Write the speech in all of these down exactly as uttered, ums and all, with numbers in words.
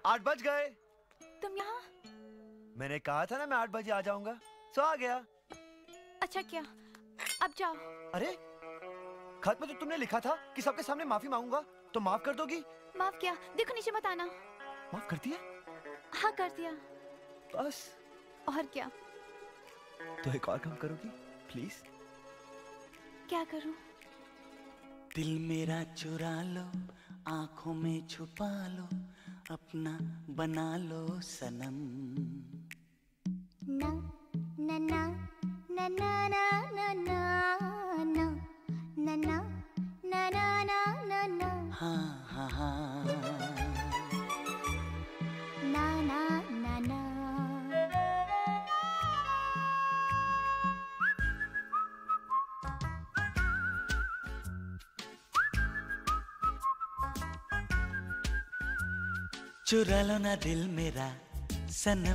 आठ बज गए। तुम यहाँ? मैंने कहा था ना मैं आठ बजे आ जाऊंगा, सो आ गया। अच्छा क्या, अब जाओ। अरे खत में तो तुमने लिखा था कि सबके सामने माफी मांगूंगा, तो माफ कर दोगी? माफ किया, देखो नीचे मत आना। माफ कर दिया? हाँ कर दिया। बस? और क्या? तो एक और काम करोगी प्लीज? क्या करूं? दिल मेरा चुरा लो, आंखों में छुपा लो, अपना बना लो सनम। ना ना ना ना ना ना ना ना ना ना ना ना ना ना ना हाँ हाँ हाँ ना ना ना ना। चुरा लो ना दिल मेरा सनम,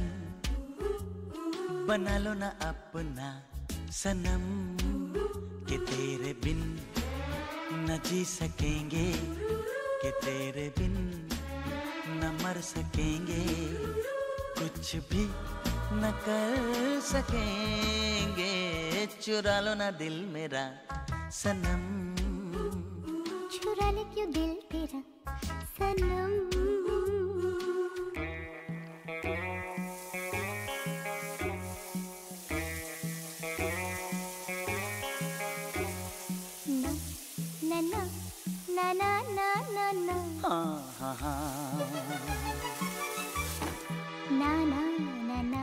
बना लो ना अपना सनम, कि तेरे बिन न जी सकेंगे, कि तेरे बिन न मर सकेंगे, कुछ भी न कर सकेंगे। चुरा लो ना दिल मेरा सनम, चुरा ले क्यों दिल तेरा सनम। ना ना ना ना ना ना ना हाँ हाँ हाँ ना ना ना ना।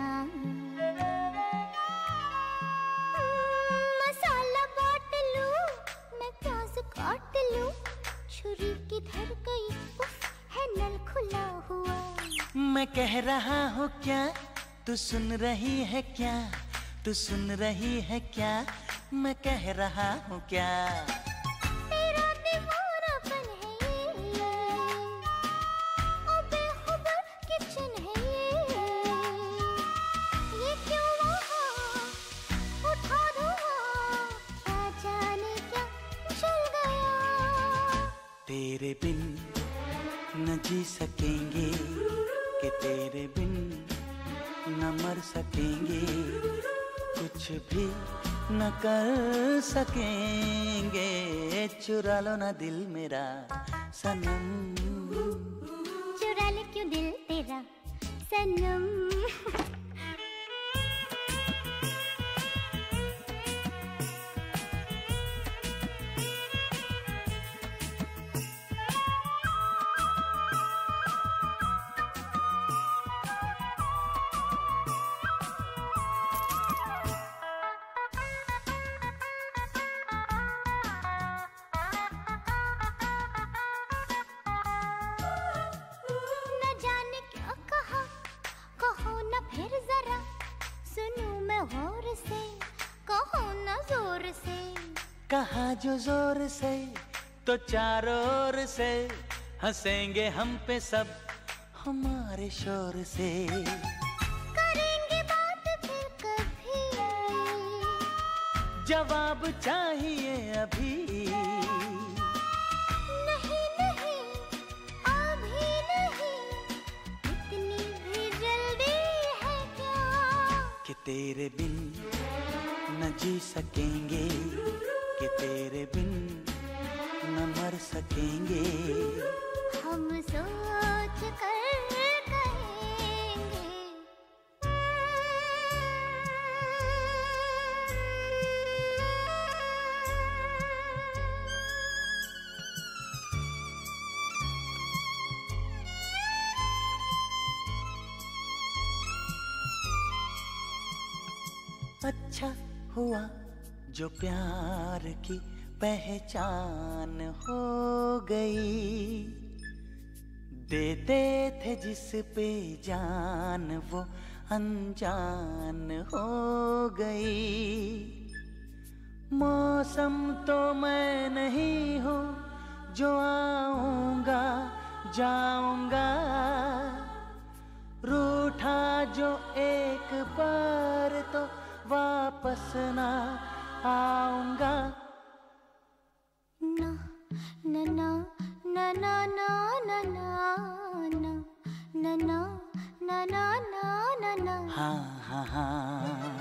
मसाला बांट लूं, मैं प्याज काट लूं, छुरी किधर गई, उफ, है नल खुला हुआ। मैं कह रहा हूँ क्या, तू सुन रही है क्या, तू सुन रही है क्या, मैं कह रहा हूँ क्या। तेरा दीवानापन है ये, ओ बेखबर किचन है ये, ये क्यों वहाँ उठा धुआं, क्या जाने क्या जल गया। तेरे बिन न जी सकेंगे, कि तेरे बिन न मर सकेंगे, कुछ भी न कर सकेंगे। चुरा लो ना दिल मेरा सनम, चुरा ले क्यों दिल तेरा सनम। फिर जरा सुनूं मैं गौर से, कहो ना जोर से। कहा जो जोर से तो चारों ओर से, हंसेंगे हम पे सब हमारे शोर से। करेंगे बात फिर कभी, जवाब चाहिए अभी। नहीं नहीं अभी नहीं, इतनी भी जल्दी है क्या, कि तेरे बिन न जी सकेंगे, कि तेरे बिन न मर सकेंगे। हम सोच कर कहेंगे। अच्छा हुआ जो प्यार की पहचान हो गई, देते थे जिस पे जान वो अनजान हो गई। मौसम तो मैं नहीं हूँ जो आऊंगा जाऊंगा, रूठा जो एक बार तो वापस ना आऊंगा। ना ना ना ना ना ना ना ना ना ना ना ना ना ना ना हाँ हाँ हाँ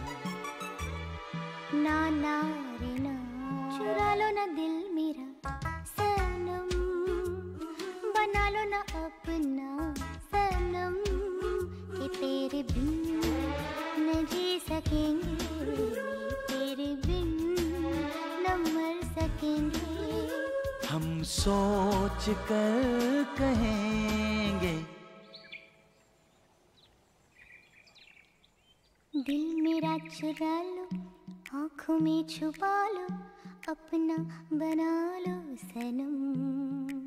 ना ना रे ना चुरा लो ना दिल मेरा सनम, बना लो ना अपना सनम, कि तेरे बिन न जी सकेंगे, तेरे बिन न मर सकेंगे। हम सोच कर कहेंगे। दिल मेरा चुरा लो, आँखों में छुपा लो, अपना बना लो सनम।